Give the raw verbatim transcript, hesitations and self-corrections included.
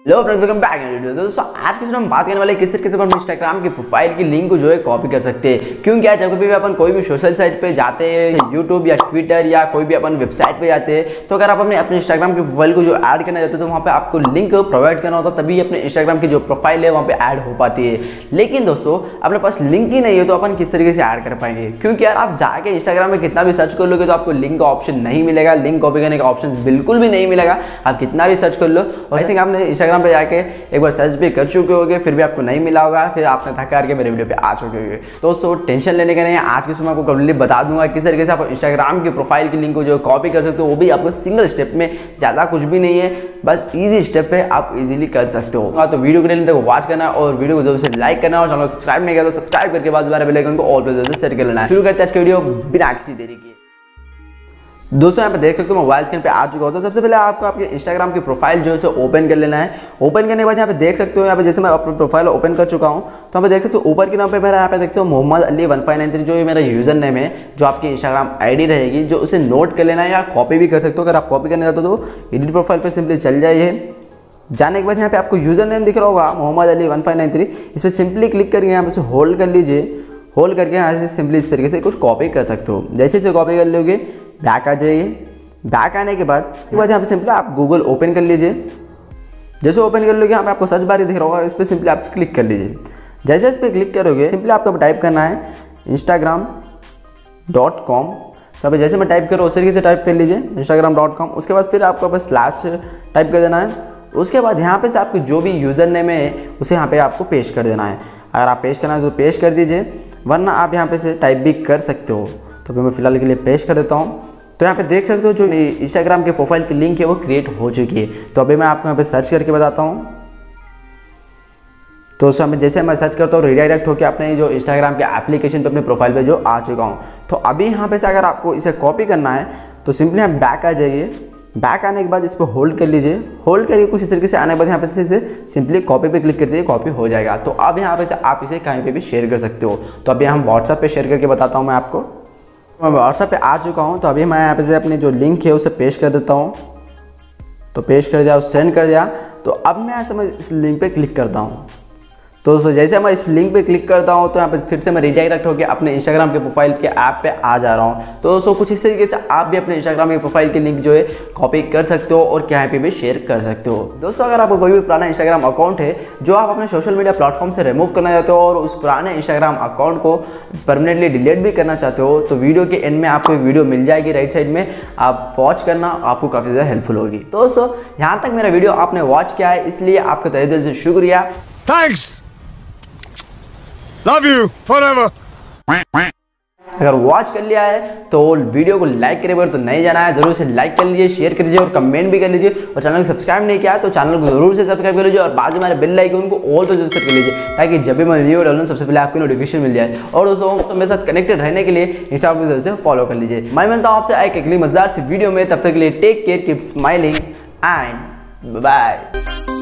Hello friends, welcome back in video. दोस्तों आज की वीडियो में बात करने वाले किस तरीके से अपन इंस्टाग्राम की प्रोफाइल की लिंक को जो है कॉपी कर सकते हैं। क्यों क्या जब भी अपन कोई भी सोशल साइट पे जाते हैं, यूट्यूब या ट्विटर या कोई भी अपन वेबसाइट पे जाते हैं, तो अगर आप अपने अपने इंस्टाग्राम की प्रोफाइल को जो ऐड करना चाहते हैं तो वहाँ पे आपको लिंक प्रोवाइड करना होता है, तभी अपने इंस्टाग्राम की जो प्रोफाइल है वहाँ पे ऐड हो पाती है। लेकिन दोस्तों अपने पास लिंक ही नहीं है तो अपन किस तरीके से ऐड कर पाएंगे? क्योंकि यार आप जाके इंस्टाग्राम में कितना भी सर्च कर लोगे तो आपको लिंक का ऑप्शन नहीं मिलेगा, लिंक कॉपी करने का ऑप्शन बिल्कुल भी नहीं मिलेगा। आप कितना भी सर्च कर लो, और आई थिंक आपने इंस्टाग्राम पे जाके एक बार सर्च भी कर चुके होंगे, फिर भी आपको नहीं मिला होगा, फिर आपने थका करके मेरे वीडियो पे आ चुके होंगे। दोस्तों टेंशन लेने का नहीं है, आज के समय आपको कंप्लीटली बता दूंगा किस तरीके से आप इंस्टाग्राम की प्रोफाइल की लिंक को जो कॉपी कर सकते हो, वो भी आपको सिंगल स्टेप में, ज़्यादा कुछ भी नहीं है, बस इजी स्टेप पे आप इजीली कर सकते हो। तो वीडियो के लिए तक वॉच करना और वीडियो को जरूर से लाइक करना और चैनल को सब्सक्राइब नहीं किया तो सब्सक्राइब करके बाद बेल आइकन को ऑल पे जरूर शेयर कर लेना। शुरू करते हैं आज के वीडियो बिना किसी देरी के। दोस्तों यहाँ पे देख सकते हो मोबाइल स्क्रीन पे आ चुका हो। तो सबसे पहले आपको आपके इंस्टाग्राम की प्रोफाइल जो है उसे ओपन कर लेना है। ओपन करने के बाद यहाँ पे देख सकते हो, यहाँ पे जैसे मैं अपनी प्रोफाइल ओपन कर चुका हूँ तो यहाँ पे देख सकते हो ऊपर के नाम पे मेरा यहाँ पे देखते हो Mohammad Ali one five nine three जो मेरा यूजर नेम है, जो आपकी इंस्टाग्राम आईडी रहेगी, जो उसे नोट कर लेना है या कॉपी भी कर सकते हो। अगर आप कॉपी करने जाते हो तो एडिट प्रोफाइल पर सिंपली चल जाइए। जाने के बाद यहाँ पे आपको यूजर नेम दिख रहा होगा Mohammad Ali one five nine three, इस पर सिंपली क्लिक करके यहाँ पे होल्ड कर लीजिए। होल्ड करके यहाँ से सिंपली इस तरीके से कुछ कॉपी कर सकते हो। जैसे इसे कॉपी कर लोगे बैक आ जाइए। बैक आने के बाद इसके बाद यहाँ पे सिंपली आप गूगल ओपन कर लीजिए। जैसे ओपन कर लोगे यहाँ पे आपको सर्च बार दिख रहा होगा, इस पर सिंपली आप क्लिक कर लीजिए। जैसे इस पर क्लिक करोगे सिंपली आपको टाइप करना है इंस्टाग्राम डॉट कॉम। तो जैसे मैं टाइप करूँ उस तरीके से टाइप कर लीजिए इंस्टाग्राम डॉट कॉम। उसके बाद फिर आपको बस स्लैश टाइप कर देना है। उसके बाद यहाँ पे से आपको जो भी यूज़र नेम है उसे यहाँ पे आपको पेस्ट कर देना है। अगर आप पेस्ट करना है तो पेस्ट कर दीजिए, वरना आप यहाँ पे से टाइप भी कर सकते हो। तो मैं फिलहाल के लिए पेस्ट कर देता हूँ। तो यहाँ पे देख सकते हो जो इंस्टाग्राम के प्रोफाइल की लिंक है वो क्रिएट हो चुकी है। तो अभी मैं आपको यहाँ पे सर्च करके बताता हूँ। तो उस समय जैसे मैं सर्च करता हूँ रिडायरेक्ट होकर अपने जो इंस्टाग्राम के एप्लीकेशन पे अपने प्रोफाइल पे जो आ चुका हूँ। तो अभी यहाँ पे से अगर आपको इसे कॉपी करना है तो सिंपली हम बैक आ जाइए। बैक आने के बाद इस पर होल्ड कर लीजिए। होल्ड करके कुछ इस तरीके से आने के बाद यहाँ पे से इसे सिंपली कॉपी पे क्लिक कर दीजिए, कॉपी हो जाएगा। तो अब यहाँ पे से आप इसे कहीं पे भी शेयर कर सकते हो। तो अभी हम व्हाट्सएप पे शेयर करके बताता हूँ मैं आपको। मैं व्हाट्सएप पे आ चुका हूँ। तो अभी मैं यहाँ पे से अपनी जो लिंक है उसे पेस्ट कर देता हूँ। तो पेस्ट कर दिया, सेंड कर दिया। तो अब मैं ऐसे मैं इस लिंक पे क्लिक करता हूँ। तो दोस्तों जैसे मैं इस लिंक पे क्लिक करता हूँ तो यहाँ पे फिर से मैं रिडायरेक्ट होकर अपने इंस्टाग्राम के प्रोफाइल के ऐप पे आ जा रहा हूँ। तो दोस्तों कुछ इस तरीके से आप भी अपने इंस्टाग्राम की प्रोफाइल की लिंक जो है कॉपी कर सकते हो और कहीं पे भी शेयर कर सकते हो। दोस्तों अगर आपको कोई भी पुराना इंस्टाग्राम अकाउंट है जो आप अपने सोशल मीडिया प्लेटफॉर्म से रिमूव करना चाहते हो और उस पुराने इंस्टाग्राम अकाउंट को परमानेंटली डिलीट भी करना चाहते हो, तो वीडियो के एंड में आपको वीडियो मिल जाएगी राइट साइड में, आप वॉच करना, आपको काफ़ी ज़्यादा हेल्पफुल होगी। तो दोस्तों यहाँ तक मेरा वीडियो आपने वॉच किया है, इसलिए आपका तहे दिल से शुक्रिया। Thanks, love you forever. अगर वॉच कर लिया है तो वीडियो को लाइक करे बगैर तो नहीं जाना है, जरूर से लाइक कर लीजिए, शेयर कर लीजिए और कमेंट भी कर लीजिए। और चैनल को सब्सक्राइब नहीं किया है तो चैनल को जरूर से सब्सक्राइब कर लीजिए और बाद में हमारे बेल आइकन को ऑल पे जरूर सेट कर लीजिए, ताकि जब भी मैं वीडियो डालूं सबसे पहले आपको नोटिफिकेशन मिल जाए। और दोस्तों तो मेरे साथ कनेक्टेड रहने के लिए इंस्टाग्राम पर जरूर से फॉलो कर लीजिए। मैं मिलता हूँ आपसे एक अगली मजेदार सी वीडियो में, तब तक के लिए take care, keep smiling and bye.